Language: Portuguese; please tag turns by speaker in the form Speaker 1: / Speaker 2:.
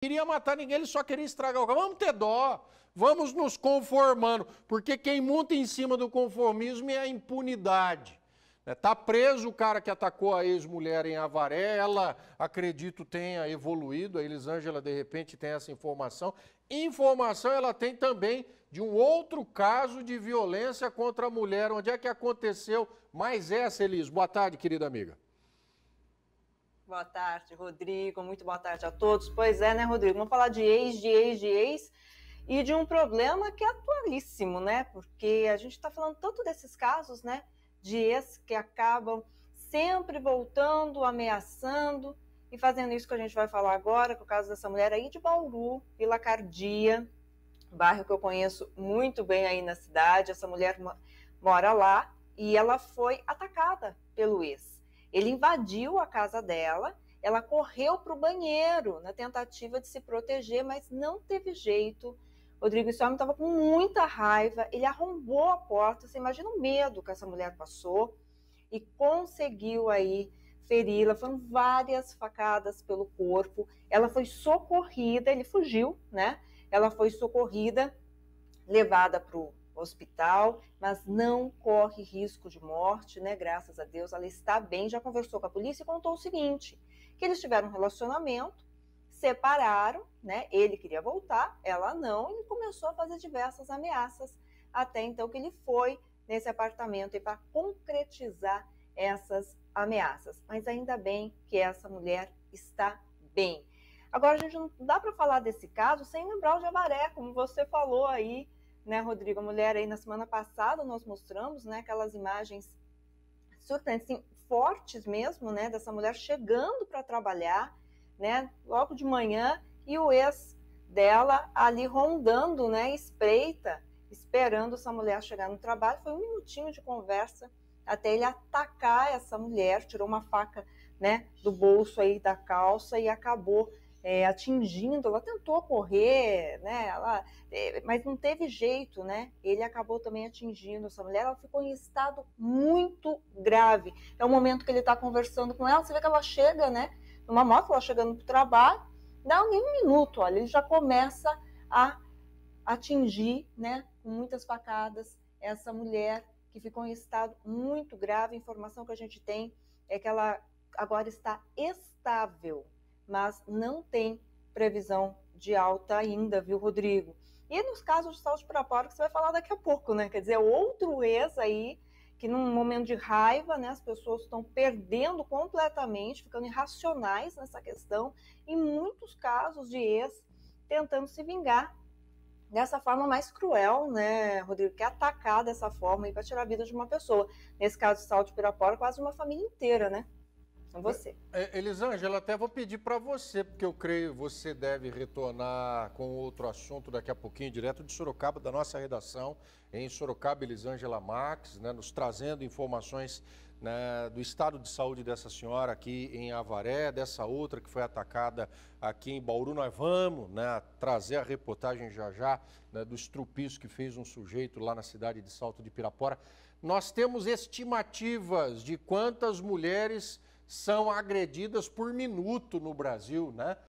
Speaker 1: queria matar ninguém, ele só queria estragar o carro. Vamos ter dó, vamos nos conformando, porque quem monta em cima do conformismo é a impunidade. Está preso o cara que atacou a ex-mulher em Avaré, ela, acredito, tenha evoluído, a Elisângela, de repente, tem essa informação. Informação ela tem também de um outro caso de violência contra a mulher. Onde é que aconteceu mais essa, Elis? Boa tarde, querida amiga.
Speaker 2: Boa tarde, Rodrigo. Muito boa tarde a todos. Pois é, né, Rodrigo? Vamos falar de ex e de um problema que é atualíssimo, né? Porque a gente está falando tanto desses casos, né? De ex que acabam sempre voltando, ameaçando e fazendo isso que a gente vai falar agora, que é o caso dessa mulher aí de Bauru, Vila Cardia, bairro que eu conheço muito bem aí na cidade. Essa mulher mora lá e ela foi atacada pelo ex. Ele invadiu a casa dela, ela correu para o banheiro na tentativa de se proteger, mas não teve jeito. Rodrigo, esse homem estava com muita raiva, ele arrombou a porta, você imagina o medo que essa mulher passou, e conseguiu aí feri-la. Foram várias facadas pelo corpo, ela foi socorrida, ele fugiu, né? Ela foi socorrida, levada para o hospital, mas não corre risco de morte, né? Graças a Deus, ela está bem, já conversou com a polícia e contou o seguinte, que eles tiveram um relacionamento, separaram, né? Ele queria voltar, ela não, e começou a fazer diversas ameaças, até então que ele foi nesse apartamento para concretizar essas ameaças. Mas ainda bem que essa mulher está bem. Agora, a gente não dá para falar desse caso sem lembrar o de Avaré, como você falou aí, né, Rodrigo? A mulher aí na semana passada nós mostramos, né, aquelas imagens surpreendentes, assim, fortes mesmo, né, dessa mulher chegando para trabalhar, né, logo de manhã, e o ex dela ali rondando, né, espreita, esperando essa mulher chegar no trabalho. Foi um minutinho de conversa até ele atacar essa mulher, tirou uma faca, né, do bolso aí da calça e acabou atingindo. Ela tentou correr, né, mas não teve jeito, né, ele acabou também atingindo essa mulher. Ela ficou em estado muito grave. É o momento que ele está conversando com ela, você vê que ela chega, né, numa moto, ela chegando para o trabalho, dá nem um minuto, olha, ele já começa a atingir, né, com muitas facadas, essa mulher que ficou em estado muito grave. A informação que a gente tem é que ela agora está estável, mas não tem previsão de alta ainda, viu, Rodrigo? E nos casos de Salto de Pirapora, que você vai falar daqui a pouco, né? Quer dizer, outro ex aí, que num momento de raiva, né, as pessoas estão perdendo completamente, ficando irracionais nessa questão, e muitos casos de ex tentando se vingar dessa forma mais cruel, né, Rodrigo, que é atacar dessa forma e para tirar a vida de uma pessoa. Nesse caso de Salto de Pirapora, quase uma família inteira, né? Você.
Speaker 1: Elisângela, até vou pedir para você, porque eu creio que você deve retornar com outro assunto daqui a pouquinho, direto de Sorocaba, da nossa redação, em Sorocaba, Elisângela Marques, né, nos trazendo informações, né, do estado de saúde dessa senhora aqui em Avaré, dessa outra que foi atacada aqui em Bauru. Nós vamos, né, trazer a reportagem já, né, do estrupiço que fez um sujeito lá na cidade de Salto de Pirapora. Nós temos estimativas de quantas mulheres são agredidas por minuto no Brasil, né?